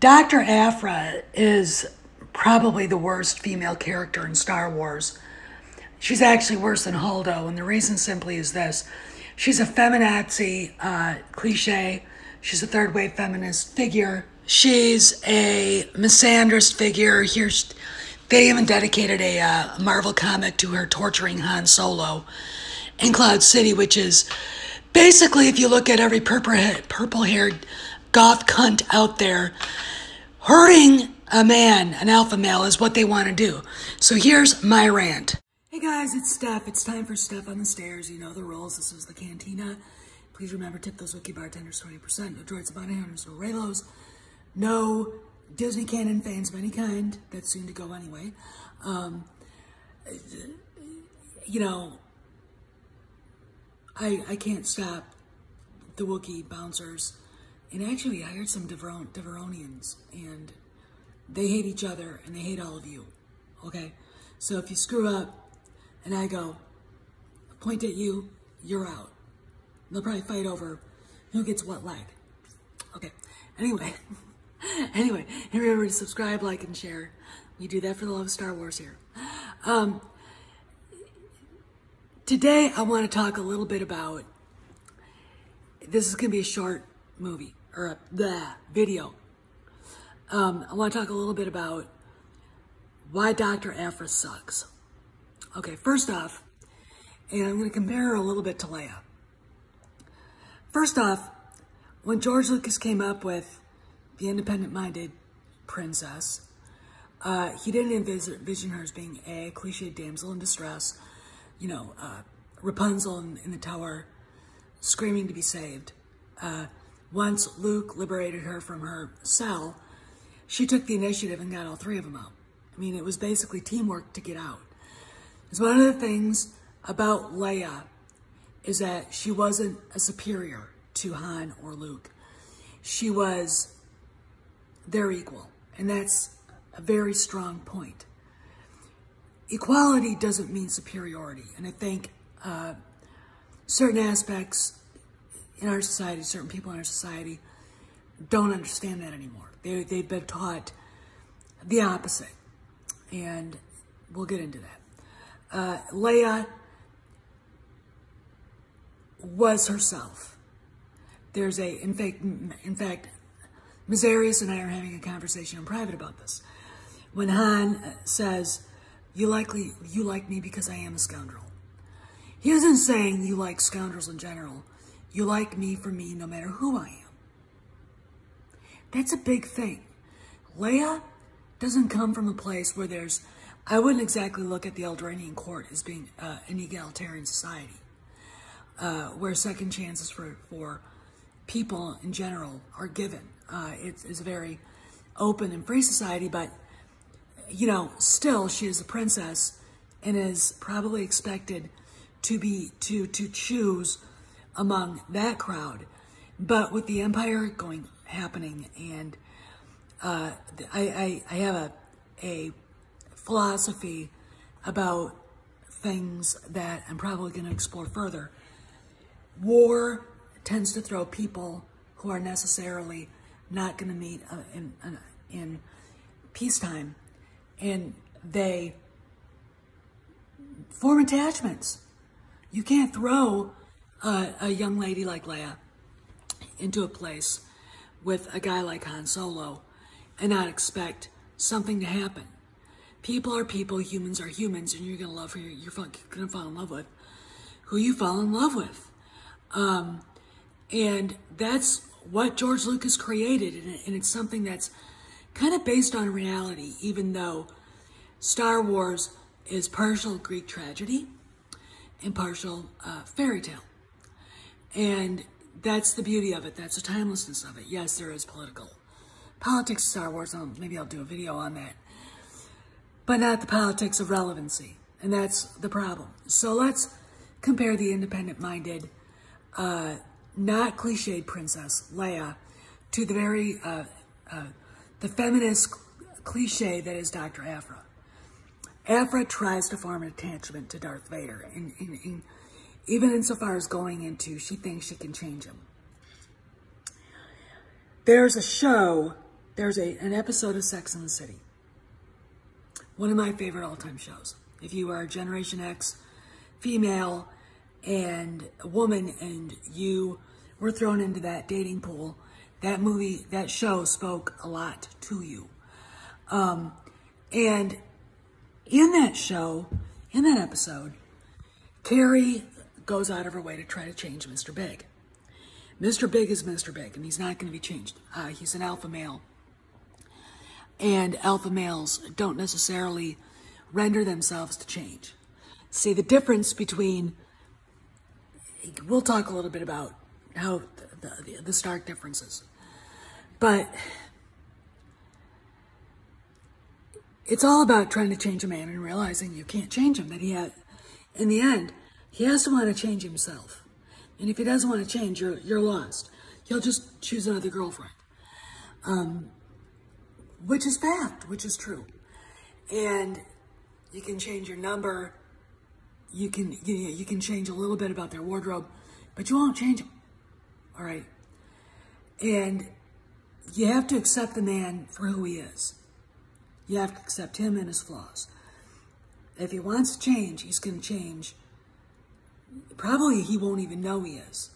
Dr. Aphra is probably the worst female character in Star Wars. She's actually worse than Holdo, and the reason simply is this. She's a feminazi cliche. She's a third-wave feminist figure. She's a misandrist figure. Here, they even dedicated a Marvel comic to her torturing Han Solo in Cloud City, which is basically, if you look at every purple-haired goth cunt out there, hurting a man, an alpha male, is what they want to do. So here's my rant. Hey guys, it's Steph. It's time for Steph on the Stairs. You know the rules. This is the cantina. Please remember, tip those wiki bartenders 20%. No droids, bounty hunters, no Raylos. No Disney canon fans of any kind. That's soon to go anyway. You know, I can't stop the Wookiee bouncers. And actually, I hired some Deveronians, and they hate each other, and they hate all of you, okay? So if you screw up, and I go, point at you, you're out. They'll probably fight over who gets what leg. Okay, anyway, remember to subscribe, like, and share. We do that for the love of Star Wars here. Today, I want to talk a little bit about, this is going to be a short movie, or a video. I want to talk a little bit about why Dr. APHRA sucks. Okay, first off, and I'm going to compare her a little bit to Leia. First off, when George Lucas came up with the independent-minded princess, he didn't envision her as being a cliche damsel in distress, you know, Rapunzel in the tower, screaming to be saved. Once Luke liberated her from her cell, she took the initiative and got all three of them out. I mean, it was basically teamwork to get out. It's one of the things about Leia is that she wasn't a superior to Han or Luke. She was their equal, and that's a very strong point. Equality doesn't mean superiority, and I think certain aspects in our society, certain people in our society don't understand that anymore. They've been taught the opposite, and we'll get into that. Leia was herself. There's in fact, Mazarius and I are having a conversation in private about this. When Han says, you like me because I am a scoundrel. He isn't saying you like scoundrels in general. You like me for me no matter who I am. That's a big thing. Leia doesn't come from a place where there's, I wouldn't exactly look at the Eldrainian court as being an egalitarian society, where second chances for people in general are given. It's a very open and free society, but, you know, still she is a princess and is probably expected to choose among that crowd. But with the Empire happening, and I have a philosophy about things that I'm probably going to explore further. War tends to throw people who are necessarily not going to meet in peacetime, and they form attachments. You can't throw a young lady like Leia into a place with a guy like Han Solo and not expect something to happen. People are people, humans are humans, and you're going to love who you're going to fall in love with who you fall in love with. And that's what George Lucas created, and it's something that's kind of based on reality, even though Star Wars is partial Greek tragedy and partial fairy tale. And that's the beauty of it. That's the timelessness of it. Yes, there is politics in Star Wars. Maybe I'll do a video on that. But not the politics of relevancy. And that's the problem. So let's compare the independent-minded, not cliched princess, Leia, to the very, the feminist cliche that is Dr. APHRA. APHRA tries to form an attachment to Darth Vader, and even insofar as going into, she thinks she can change him. There's a show there's an episode of Sex and the City. One of my favorite all-time shows. If you are a Generation X female and a woman and you were thrown into that dating pool, that show spoke a lot to you. And in that show, in that episode, Carrie goes out of her way to try to change Mr. Big. Mr. Big is Mr. Big, and he's not going to be changed. He's an alpha male. And alpha males don't necessarily render themselves to change. See, the difference between, we'll talk a little bit about how the stark differences. But it's all about trying to change a man and realizing you can't change him, that in the end, he has to want to change himself. And if he doesn't want to change, you're lost. He'll just choose another girlfriend. Which is fact, which is true. And you can change your number. You can change a little bit about their wardrobe, but you won't change them. All right. And you have to accept the man for who he is. You have to accept him and his flaws. If he wants to change, he's going to change. Probably he won't even know he is.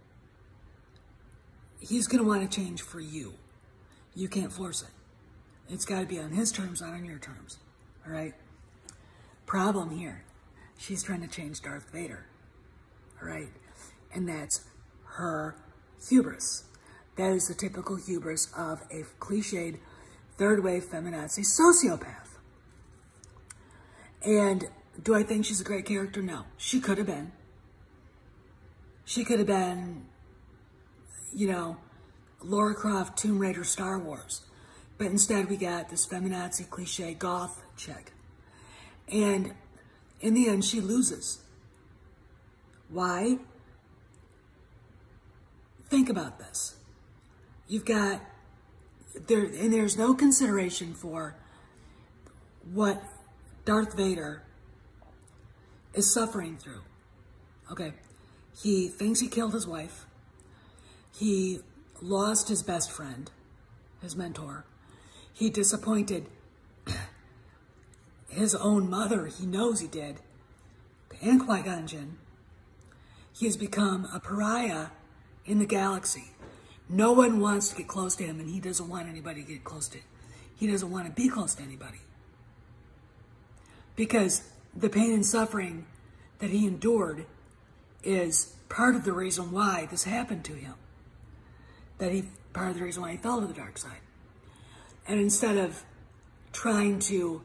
He's going to want to change for you. You can't force it. It's got to be on his terms, not on your terms. All right? Problem here. She's trying to change Darth Vader. All right? And that's her hubris. That is the typical hubris of a cliched third-wave feminazi sociopath. And do I think she's a great character? No. She could have been. She could have been, Lara Croft, Tomb Raider, Star Wars. But instead we got this feminazi cliche goth chick. And in the end, she loses. Why? Think about this. You've got, there's no consideration for what Darth Vader is suffering through. Okay. He thinks he killed his wife. He lost his best friend, his mentor. He disappointed his own mother. He knows he did. And Qui-Gon Jinn. He has become a pariah in the galaxy. No one wants to get close to him, and he doesn't want anybody to get close to him. He doesn't want to be close to anybody. Because the pain and suffering that he endured is part of the reason why this happened to him. Part of the reason why he fell to the dark side. And instead of trying to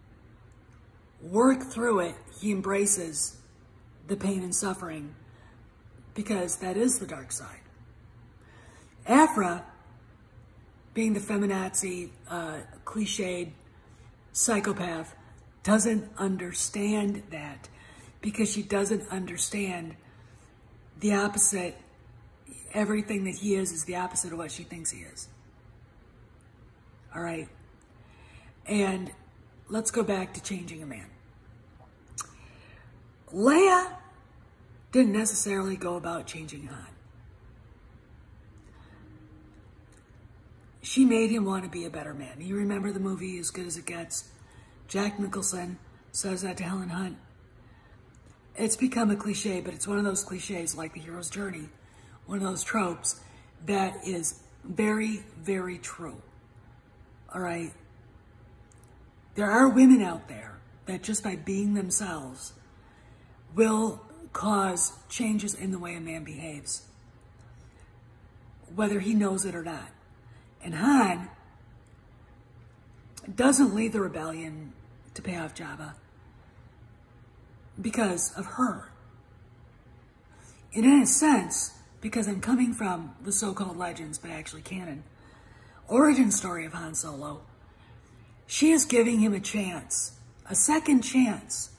work through it, he embraces the pain and suffering because that is the dark side. Aphra, being the feminazi, cliched psychopath, doesn't understand that because she doesn't understand the opposite. Everything that he is the opposite of what she thinks he is. All right? And let's go back to changing a man. Leia didn't necessarily go about changing Han. She made him want to be a better man. You remember the movie As Good as It Gets? Jack Nicholson says that to Helen Hunt. It's become a cliche, but it's one of those cliches like the hero's journey. One of those tropes that is very, very true. All right? There are women out there that just by being themselves will cause changes in the way a man behaves, whether he knows it or not. And Han doesn't lead the rebellion to pay off Jabba because of her. And in a sense, because I'm coming from the so-called legends, but actually canon, origin story of Han Solo, she is giving him a chance, a second chance,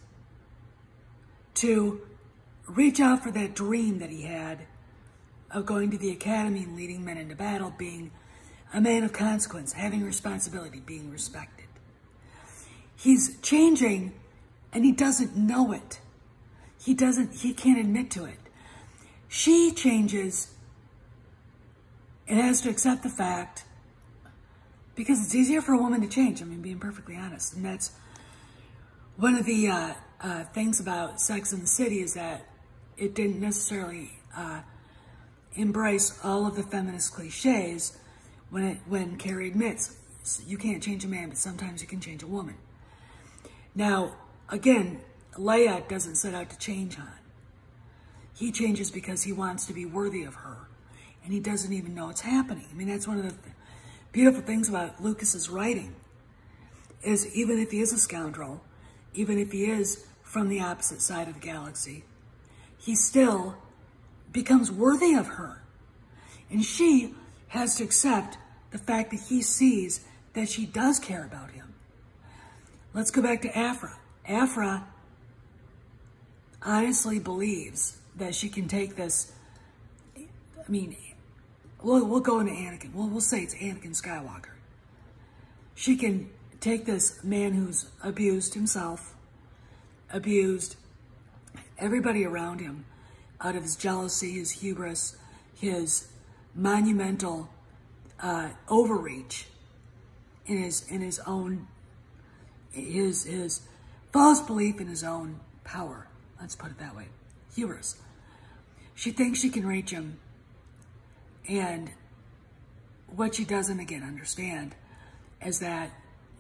to reach out for that dream that he had of going to the academy and leading men into battle, being a man of consequence, having responsibility, being respected. He's changing and he doesn't know it. He can't admit to it. She changes and has to accept the fact Because it's easier for a woman to change. I mean, being perfectly honest. And that's one of the things about Sex and the City, is that it didn't necessarily embrace all of the feminist cliches when Carrie admits you can't change a man, but sometimes you can change a woman. Now, again, Leia doesn't set out to change Han. He changes because he wants to be worthy of her, and he doesn't even know it's happening. I mean, that's one of the beautiful things about Lucas's writing, is even if he is a scoundrel, even if he is from the opposite side of the galaxy, he still becomes worthy of her. And she has to accept the fact that he sees that she does care about him. Let's go back to Aphra. Aphra honestly believes that she can take this, I mean, we'll go into Anakin. We'll say it's Anakin Skywalker. She can take this man who's abused himself, abused everybody around him, out of his jealousy, his hubris, his monumental overreach in his own, his false belief in his own power. Let's put it that way. Hubris. She thinks she can reach him, and what she doesn't, again, understand is that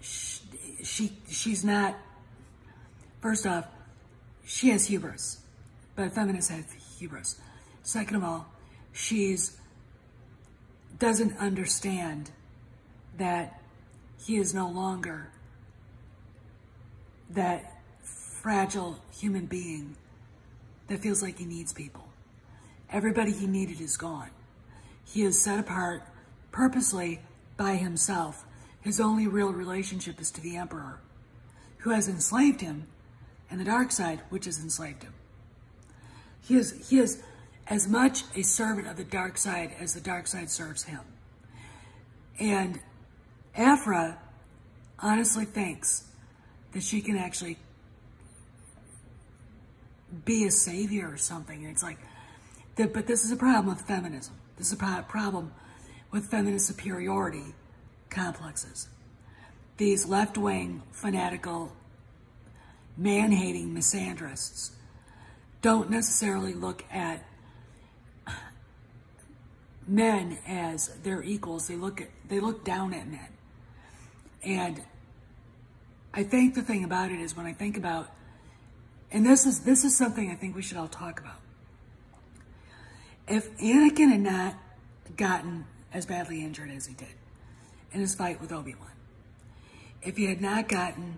she's not, first off, she has hubris, but feminists have hubris. Second of all, doesn't understand that he is no longer that fragile human being that feels like he needs people. Everybody he needed is gone. He is set apart purposely by himself. His only real relationship is to the Emperor, who has enslaved him, and the dark side, which has enslaved him. He is as much a servant of the dark side as the dark side serves him. And Aphra honestly thinks that she can actually be a savior or something. And it's like, but this is a problem with feminism. This is a problem with feminist superiority complexes. These left-wing, fanatical, man-hating misandrists don't necessarily look at men as their equals. They look down at men. And I think the thing about it is, when I think about, and this is something I think we should all talk about. If Anakin had not gotten as badly injured as he did in his fight with Obi-Wan, if he had not gotten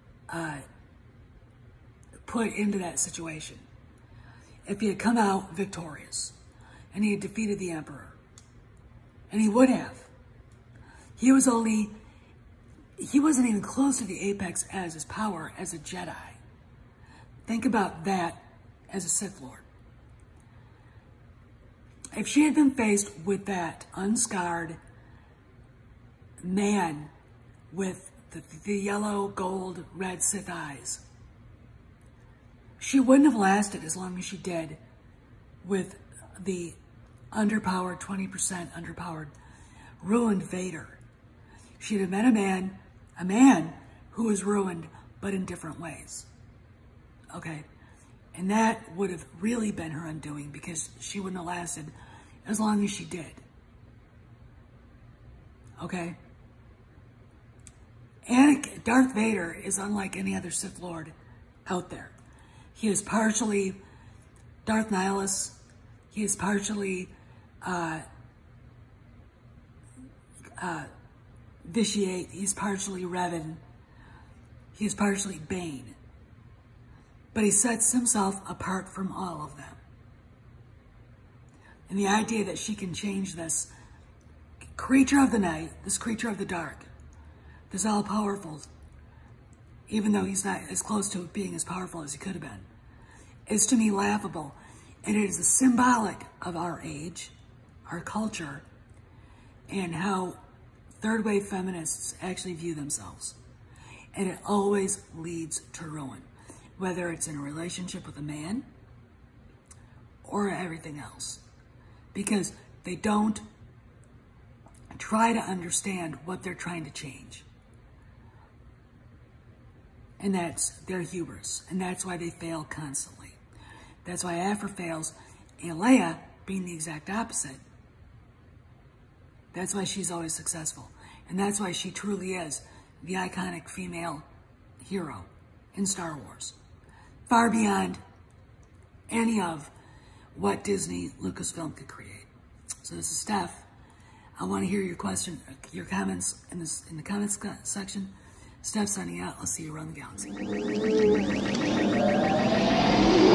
put into that situation, if he had come out victorious and he had defeated the Emperor, and he would have, he wasn't even close to the apex as his power as a Jedi. Think about that as a Sith Lord. If she had been faced with that unscarred man with the yellow, gold, red Sith eyes, she wouldn't have lasted as long as she did with the underpowered, 20% underpowered, ruined Vader. She'd have met a man who was ruined, but in different ways. Okay? And that would have really been her undoing, because she wouldn't have lasted as long as she did. Okay? And Darth Vader is unlike any other Sith Lord out there. He is partially Darth Nihilus. He is partially Vitiate. He's partially Revan. He's partially Bane. But he sets himself apart from all of them. And the idea that she can change this creature of the night, this creature of the dark, this all-powerful, even though he's not as close to being as powerful as he could have been, is to me laughable. And it is a symbolic of our age, our culture, and how third-wave feminists actually view themselves. And it always leads to ruin, whether it's in a relationship with a man or everything else. Because they don't try to understand what they're trying to change. And that's their hubris. And that's why they fail constantly. That's why Aphra fails, and Leia, being the exact opposite, that's why she's always successful. And that's why she truly is the iconic female hero in Star Wars. Far beyond any of what Disney, Lucasfilm could create. So this is Steph. I want to hear your comments in the comments section. Steph signing out. I'll see you around the galaxy.